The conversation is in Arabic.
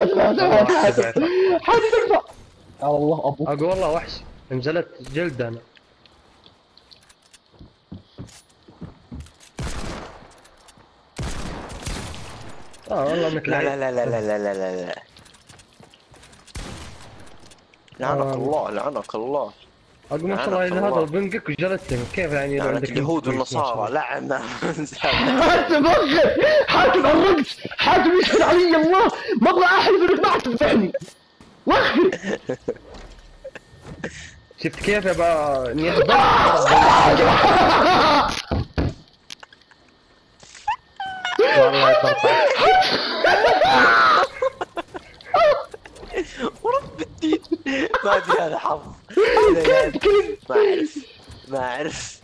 حاتم تكفى. يا الله ابوك. اقول والله وحش نزلت جلد انا. والله مثل لا لا لا لا لا لا لا لا لعنك الله لعنك الله. اقول ما شاء الله اذا هذا بنقك وجلدتني كيف يعني لو عندك اليهود والنصارى لعنة. حاتم وقف. حاتم عرقت. حاتم يشهد علي الله ما ابغى احلف انك ما تنفعني. وقف. شفت كيف يا با اني والله يطرطق. ورب الدين ما ادري هذا حظ. ما اعرف